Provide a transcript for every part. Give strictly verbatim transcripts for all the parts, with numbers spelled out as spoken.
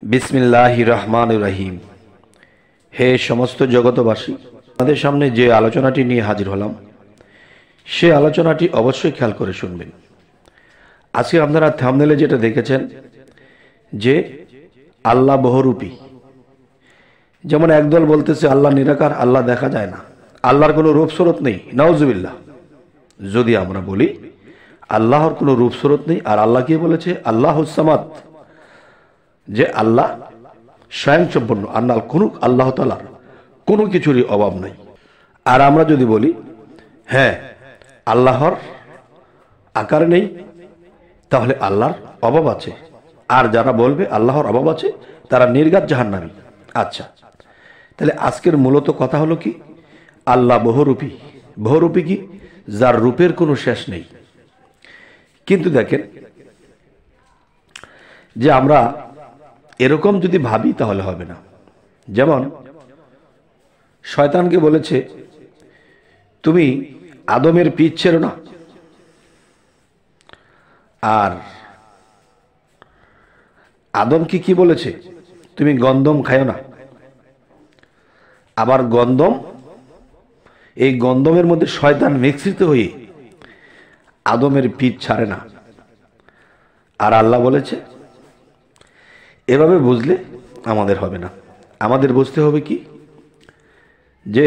বিসমিল্লাহির রহমানির রহিম। হে সমস্ত জগতবাসী, আমাদের সামনে যে আলোচনাটি নিয়ে হাজির হলাম সে আলোচনাটি অবশ্যই খেয়াল করে শুনবেন। আজকে আপনারা থাম্বনেলে যেটা দেখেছেন যে আল্লাহ বহুরূপী, যেমন একদল বলতেছে আল্লাহ নিরাকার, আল্লাহ দেখা যায় না, আল্লাহর কোনো রূপ স্বরূপ নেই। নাউজুবিল্লাহ। যদি আমরা বলি আল্লাহর কোনো রূপ স্বরূপ নেই, আর আল্লাহ কি বলেছে? আল্লাহুস সামাদ, যে আল্লাহ স্বয়ংসম্পন্ন, আল্লাহ কোনো আল্লাহ তাআলার কোনো কিছুরই অভাব নাই। আর আমরা যদি বলি হ্যাঁ আল্লাহর আকার নেই, তাহলে আল্লাহর অভাব আছে। আর যারা বলবে আল্লাহর অভাব আছে তারা নির্ঘাত জাহান্নামী। আচ্ছা, তাহলে আজকের মূলত কথা হলো কি? আল্লাহ বহুরূপী। বহুরূপী কি? যার রূপের কোনো শেষ নেই। কিন্তু দেখেন, যে আমরা এরকম যদি ভাবি তাহলে হবে না। যেমন শয়তানকে বলেছে তুমি আদমের পিঠ ছেড়ো না, আর আদমকে কি বলেছে? তুমি গন্ধম খায়ো না। আবার গন্ধম, এই গন্ধমের মধ্যে শয়তান মিশ্রিত হয়ে আদমের পিঠ ছাড়ে না। আর আল্লাহ বলেছে, এভাবে বুঝলে আমাদের হবে না। আমাদের বুঝতে হবে কি? যে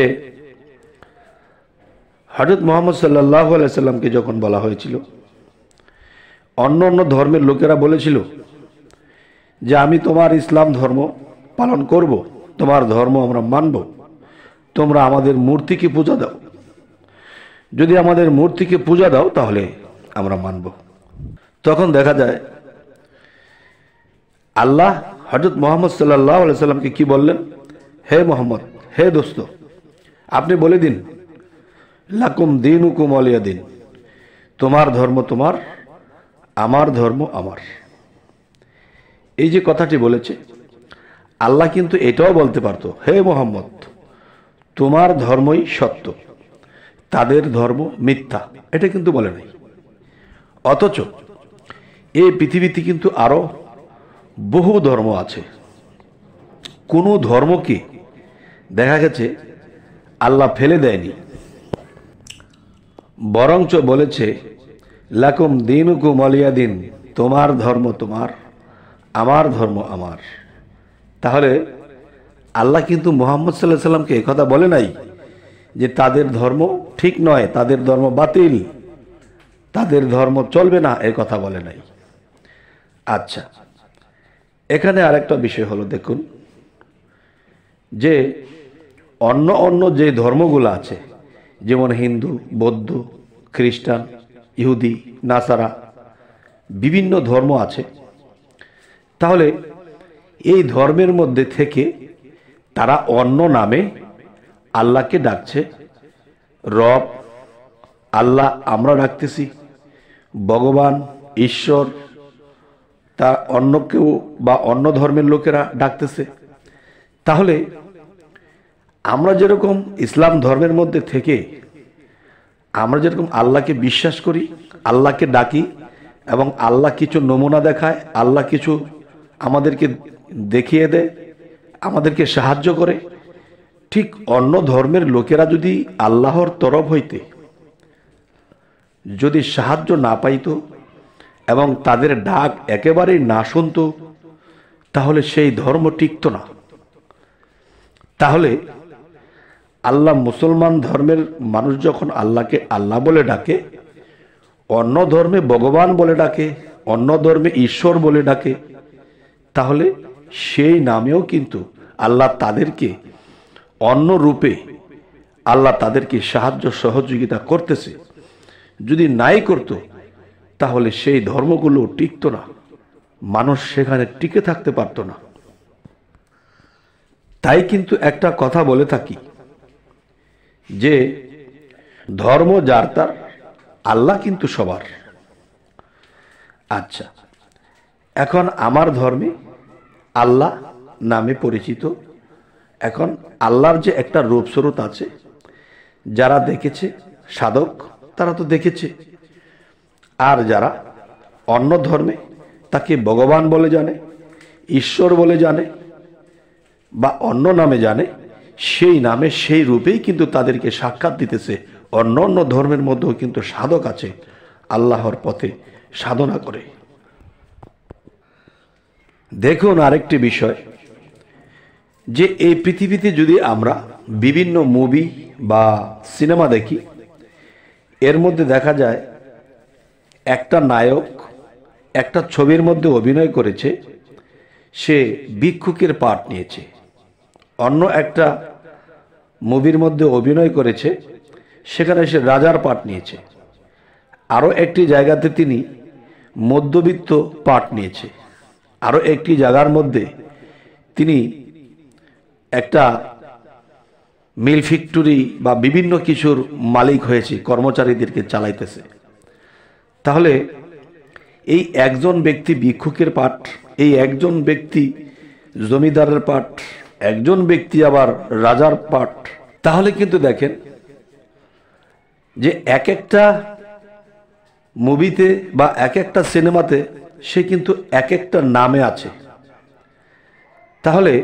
হযরত মুহাম্মদ সাল্লাল্লাহু আলাইহি সাল্লামকে যখন বলা হয়েছিল, অন্য অন্য ধর্মের লোকেরা বলেছিল যে আমি তোমার ইসলাম ধর্ম পালন করব, তোমার ধর্ম আমরা মানব, তোমরা আমাদের মূর্তিকে পূজা দাও, যদি আমাদের মূর্তিকে পূজা দাও তাহলে আমরা মানব। তখন দেখা যায় আল্লাহ হযরত মুহাম্মদ সাল্লাল্লাহু আলাইহি সাল্লামকে কি বললেন? হে মুহাম্মদ, হে দোস্ত, আপনি বলে দিন লাকুম দীনুকুম ওয়ালিয়া দিন, তোমার ধর্ম তোমার, আমার ধর্ম আমার। এই যে কথাটি বলেছে, আল্লাহ কিন্তু এটাও বলতে পারতো, হে মুহাম্মদ, তোমার ধর্মই সত্য, তাদের ধর্ম মিথ্যা। এটা কিন্তু বলে নাই। অথচ এই পৃথিবীতে কিন্তু আরো বহু ধর্ম আছে। কোন ধর্মকে দেখা গেছে আল্লাহ ফেলে দেয়নি, বরঞ্চ বলেছে লাকুম দীনুকুম ওয়ালিয়া দিন, তোমার ধর্ম তোমার, আমার ধর্ম আমার। তাহলে আল্লাহ কিন্তু মুহাম্মদ সাল্লাল্লাহু আলাইহি সাল্লামকে এই কথা বলে নাই যে তাদের ধর্ম ঠিক নয়, তাদের ধর্ম বাতিল, তাদের ধর্ম চলবে না, এই কথা বলে নাই। আচ্ছা, এখানে আরেকটা বিষয় হলো, দেখুন যে অন্য অন্য যে ধর্মগুলো আছে, যেমন হিন্দু, বৌদ্ধ, খ্রিস্টান, ইহুদি, নাসারা, বিভিন্ন ধর্ম আছে। তাহলে এই ধর্মের মধ্যে থেকে তারা অন্য নামে আল্লাহকে ডাকছে। রব, আল্লাহ আমরা ডাকতেছি, ভগবান, ঈশ্বর, তা অন্য কেউ বা অন্য ধর্মের লোকেরা ডাকতেছে। তাহলে আমরা যেরকম ইসলাম ধর্মের মধ্যে থেকে আমরা যেরকম আল্লাহকে বিশ্বাস করি, আল্লাহকে ডাকি, এবং আল্লাহ কিছু নমুনা দেখায়, আল্লাহ কিছু আমাদেরকে দেখিয়ে দেয়, আমাদেরকে সাহায্য করে, ঠিক অন্য ধর্মের লোকেরা যদি আল্লাহর তরফ হইতে যদি সাহায্য না পাইত এবং তাদের ডাক একেবারেই না শুনত, তাহলে সেই ধর্ম টিকত না। তাহলে আল্লাহ, মুসলমান ধর্মের মানুষ যখন আল্লাহকে আল্লাহ বলে ডাকে, অন্য ধর্মে ভগবান বলে ডাকে, অন্য ধর্মে ঈশ্বর বলে ডাকে, তাহলে সেই নামেও কিন্তু আল্লাহ তাদেরকে অন্য রূপে আল্লাহ তাদেরকে সাহায্য সহযোগিতা করতেছে। যদি নাই করত তাহলে সেই ধর্মগুলো টিকত না, মানুষ সেখানে টিকে থাকতে পারত না। তাই কিন্তু একটা কথা বলে থাকি যে ধর্ম যার তার, আল্লাহ কিন্তু সবার। আচ্ছা, এখন আমার ধর্মে আল্লাহ নামে পরিচিত। এখন আল্লাহর যে একটা রূপস্বরূপ আছে, যারা দেখেছে সাধক তারা তো দেখেছে, আর যারা অন্য ধর্মে তাকে ভগবান বলে জানে, ঈশ্বর বলে জানে বা অন্য নামে জানে, সেই নামে সেই রূপেই কিন্তু তাদেরকে সাক্ষাৎ দিতেছে। অন্য অন্য ধর্মের মধ্যেও কিন্তু সাধক আছে, আল্লাহর পথে সাধনা করে। দেখুন আরেকটি বিষয়, যে এই পৃথিবীতে যদি আমরা বিভিন্ন মুভি বা সিনেমা দেখি, এর মধ্যে দেখা যায় একটা নায়ক একটা ছবির মধ্যে অভিনয় করেছে, সে ভিক্ষুকের পাঠ নিয়েছে। অন্য একটা মুভির মধ্যে অভিনয় করেছে, সেখানে সে রাজার পাঠ নিয়েছে। আরও একটি জায়গাতে তিনি মধ্যবিত্ত পাঠ নিয়েছে। আরও একটি জায়গার মধ্যে তিনি একটা মিল ফ্যাক্টরি বা বিভিন্ন কিছুর মালিক হয়েছে, কর্মচারীদেরকে চালাইতেছে। তাহলে এই একজন ব্যক্তি ভিক্ষুকের পাঠ, এই একজন ব্যক্তি জমিদারের পাঠ, একজন ব্যক্তি আবার রাজার পাঠ। তাহলে কিন্তু দেখেন যে এক একটা মুভিতে বা এক একটা সিনেমাতে সে কিন্তু এক একটা নামে আছে। তাহলে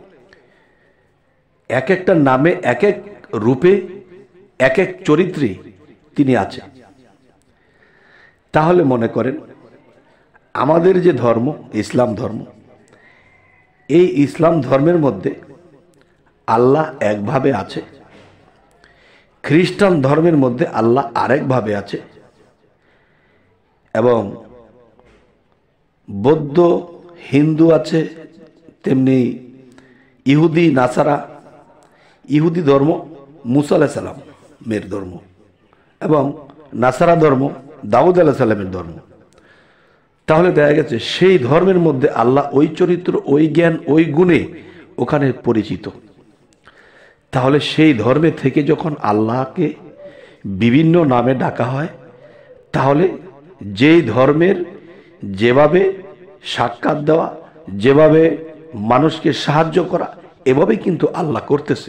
এক একটা নামে এক এক রূপে এক এক চরিত্রে তিনি আছেন। তাহলে মনে করেন আমাদের যে ধর্ম, ইসলাম ধর্ম, এই ইসলাম ধর্মের মধ্যে আল্লাহ একভাবে আছে, খ্রিস্টান ধর্মের মধ্যে আল্লাহ আরেকভাবে আছে, এবং বৌদ্ধ হিন্দু আছে, তেমনি ইহুদি নাসারা, ইহুদি ধর্ম মুসা আলাইহিস সালামের ধর্ম, এবং নাসারা ধর্ম দাউদ আলাইহিস সালামের ধর্ম। তাহলে দেখা গেছে সেই ধর্মের মধ্যে আল্লাহ ওই চরিত্র, ওই জ্ঞান, ওই গুণে ওখানে পরিচিত। তাহলে সেই ধর্মে থেকে যখন আল্লাহকে বিভিন্ন নামে ডাকা হয়, তাহলে যেই ধর্মের যেভাবে সাক্ষাৎ দেওয়া, যেভাবে মানুষকে সাহায্য করা, এভাবে কিন্তু আল্লাহ করতেছে।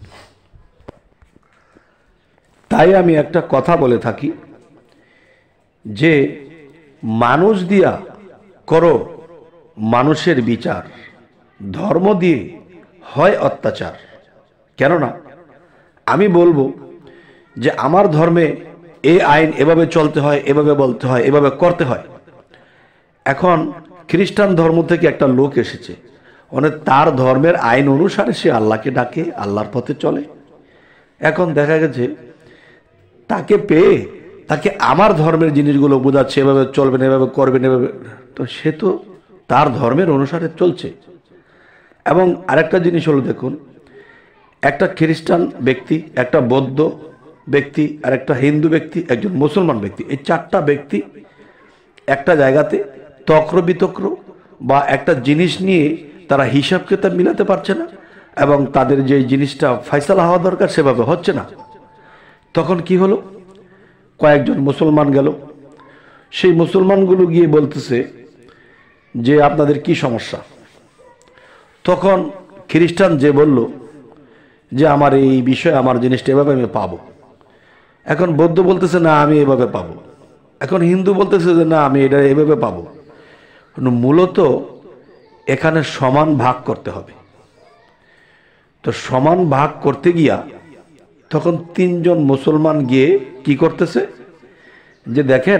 তাই আমি একটা কথা বলে থাকি যে মানুষ দিয়া করো মানুষের বিচার, ধর্ম দিয়ে হয় অত্যাচার। কেননা আমি বলবো যে আমার ধর্মে এই আইন এভাবে চলতে হয়, এভাবে বলতে হয়, এভাবে করতে হয়। এখন খ্রিস্টান ধর্ম থেকে একটা লোক এসেছে, মানে তার ধর্মের আইন অনুসারে সে আল্লাহকে ডাকে, আল্লাহর পথে চলে। এখন দেখা গেছে তাকে পেয়ে তাকে আমার ধর্মের জিনিসগুলো বোঝাচ্ছে, এভাবে চলবেন, এভাবে করবেন, এভাবে, তো সে তো তার ধর্মের অনুসারে চলছে। এবং আরেকটা জিনিস হলো, দেখুন একটা খ্রিস্টান ব্যক্তি, একটা বৌদ্ধ ব্যক্তি, আর একটা হিন্দু ব্যক্তি, একজন মুসলমান ব্যক্তি, এই চারটা ব্যক্তি একটা জায়গাতে তক্র বিতক্র বা একটা জিনিস নিয়ে তারা হিসাব কিতাব মিলাতে পারছে না, এবং তাদের যে জিনিসটা ফয়সালা হওয়া দরকার সেভাবে হচ্ছে না। তখন কি হলো, কয়েকজন মুসলমান গেল, সেই মুসলমানগুলো গিয়ে বলতেছে যে আপনাদের কি সমস্যা। তখন খ্রিস্টান যে বলল যে আমার এই বিষয়ে আমার জিনিসটা এভাবে আমি পাবো। এখন বৌদ্ধ বলতেছে না আমি এভাবে পাবো। এখন হিন্দু বলতেছে যে না আমি এটা এভাবে পাবো। মূলত এখানে সমান ভাগ করতে হবে। তো সমান ভাগ করতে গিয়া তখন তিনজন মুসলমান গিয়ে কি করতেছে, যে দেখেন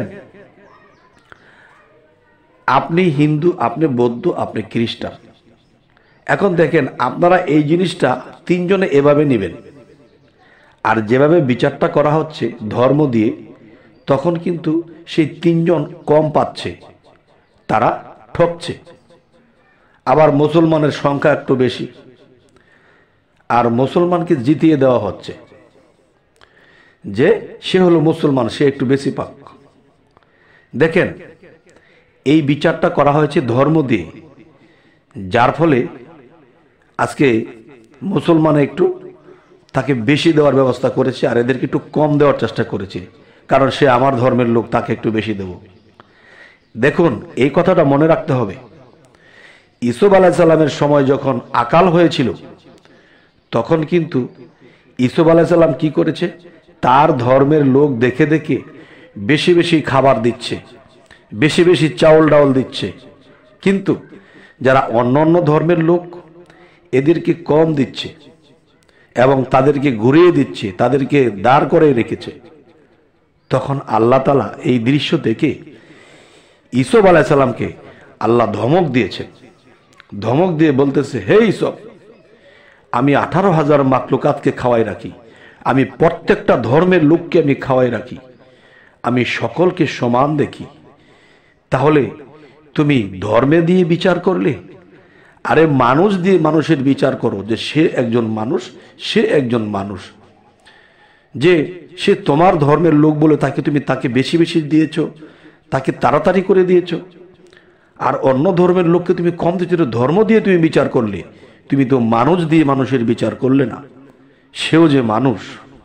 আপনি হিন্দু, আপনি বৌদ্ধ, আপনি খ্রিস্টান, এখন দেখেন আপনারা এই জিনিসটা তিনজনে এভাবে নেবেন, আর যেভাবে বিচারটা করা হচ্ছে ধর্ম দিয়ে, তখন কিন্তু সেই তিনজন কম পাচ্ছে, তারা ঠকছে। আবার মুসলমানের সংখ্যা একটু বেশি, আর মুসলমানকে জিতিয়ে দেওয়া হচ্ছে যে সে হলো মুসলমান, সে একটু বেশি পাক। দেখেন এই বিচারটা করা হয়েছে ধর্ম দিয়ে, যার ফলে আজকে মুসলমান একটু তাকে বেশি দেওয়ার ব্যবস্থা করেছে, আর এদেরকে একটু কম দেওয়ার চেষ্টা করেছে, কারণ সে আমার ধর্মের লোক, তাকে একটু বেশি দেব। দেখুন এই কথাটা মনে রাখতে হবে। ইসুফ আলাইহিস সালামের সময় যখন আকাল হয়েছিল, তখন কিন্তু ইসুফ আলাইহিস সালাম কি করেছে, তার ধর্মের লোক দেখে দেখে বেশি বেশি খাবার দিচ্ছে, বেশি বেশি চাউল ডাউল দিচ্ছে। কিন্তু যারা অন্য অন্য ধর্মের লোক এদেরকে কম দিচ্ছে এবং তাদেরকে ঘুরিয়ে দিচ্ছে, তাদেরকে দাঁড় করে রেখেছে। তখন আল্লাহ তাআলা এই দৃশ্য দেখে ইসুফ আলাইহিস সালামকে আল্লাহ ধমক দিয়েছেন। ধমক দিয়ে বলতেছে, হে ইসুফ, আমি আঠারো হাজার মাখলুকাতকে খাওয়াই রাখি, আমি প্রত্যেকটা ধর্মের লোককে আমি খাওয়াই রাখি, আমি সকলকে সমান দেখি, তাহলে তুমি ধর্মে দিয়ে বিচার করলে? আরে মানুষ দিয়ে মানুষের বিচার করো, যে সে একজন মানুষ, সে একজন মানুষ, যে সে তোমার ধর্মের লোক বলে তাকে তুমি তাকে বেশি বেশি দিয়েছ, তাকে তাড়াতাড়ি করে দিয়েছ। আর অন্য ধর্মের লোককে তুমি কম দিয়েছ, ধর্ম দিয়ে তুমি বিচার করলে, তুমি তো মানুষ দিয়ে মানুষের বিচার করলে না, সেও যে মানুষ।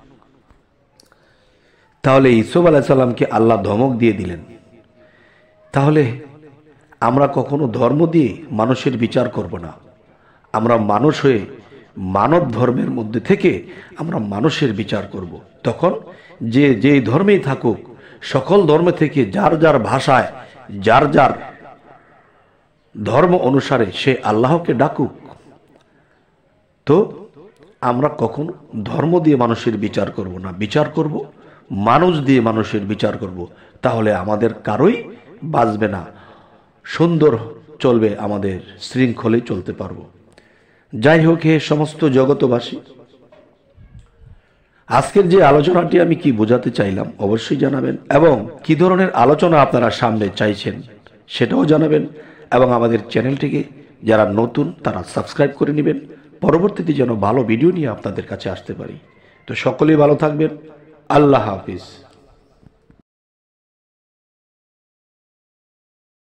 তাহলে ইসুফ আলাইহিস সালামকে আল্লাহ ধমক দিয়ে দিলেন। তাহলে আমরা কখনো ধর্ম দিয়ে মানুষের বিচার করব না, আমরা মানুষ হয়ে মানব ধর্মের মধ্যে থেকে আমরা মানুষের বিচার করব। তখন যে যেই ধর্মেই থাকুক, সকল ধর্ম থেকে যার যার ভাষায়, যার যার ধর্ম অনুসারে সে আল্লাহকে ডাকুক। তো আমরা কখনো ধর্ম দিয়ে মানুষের বিচার করব না, বিচার করব মানুষ দিয়ে মানুষের বিচার করব। তাহলে আমাদের কারোই বাঁচবে না, সুন্দর চলবে, আমাদের শৃঙ্খলে চলতে পারবো। যাই হোক, হে সমস্ত জগতবাসী, আজকের যে আলোচনাটি আমি কি বোঝাতে চাইলাম অবশ্যই জানাবেন, এবং কি ধরনের আলোচনা আপনারা সামনে চাইছেন সেটাও জানাবেন, এবং আমাদের চ্যানেলটিকে যারা নতুন তারা সাবস্ক্রাইব করে নেবেন, পরবর্তীতে যেন ভালো ভিডিও নিয়ে আপনাদের কাছে আসতে পারি। তো সকলেই ভালো থাকবেন। আল্লাহ হাফিজ।